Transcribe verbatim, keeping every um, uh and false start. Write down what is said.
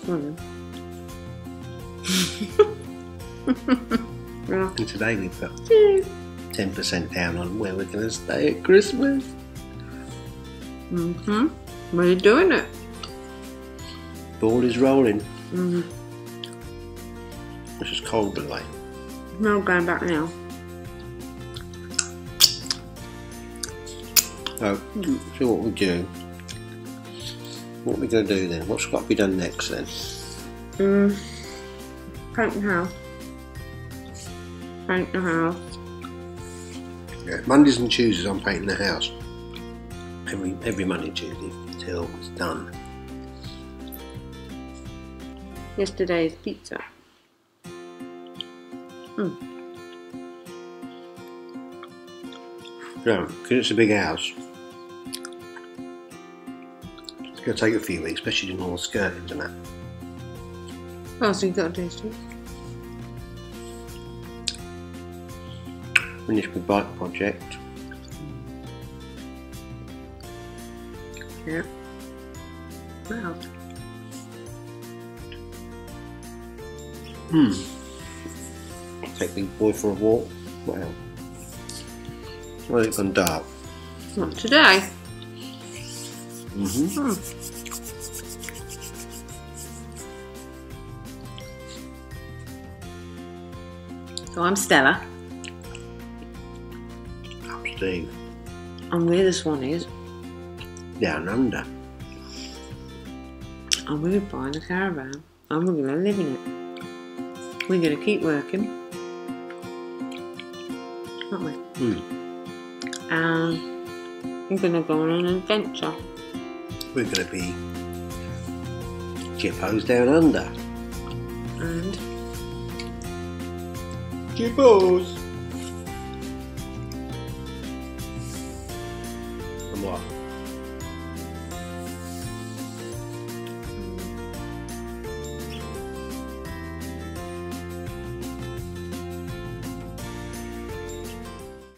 Mm. Yeah. And today we put ten percent down on where we're going to stay at Christmas. Mm-hmm. Where are you doing it? Ball is rolling. Mm-hmm. This is cold today. No, going back now. So, so what we do? What are we going to do then? What's got to be done next then? Mm. Paint the house. Paint the house. Yeah, Mondays and Tuesdays I'm painting the house. Every every Monday and Tuesday till it's done. Yesterday's pizza. Mm. So, because it's a big house, it's going to take a few weeks, especially doing all the skirtings and that. Oh, so you got to taste it. Finished my bike project. Yeah. Wow. Hmm. Take the boy for a walk. Wow. Well, it's gone dark. Not today. Mm-hmm. Hmm. So I'm Stella. Up Steve. And where this one is, Down under. and we're buying a caravan, and we're going to live in it. We're going to keep working, aren't we? Hmm. And we're going to go on an adventure. We're going to be Jippos down under. And Jippos!